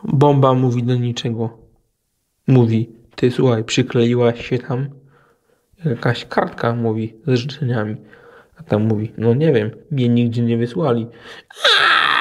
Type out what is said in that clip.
Bomba mówi do niczego. Mówi, ty słuchaj, przykleiłaś się tam. Jakaś kartka mówi z życzeniami. A tam mówi, no nie wiem, mnie nigdzie nie wysłali.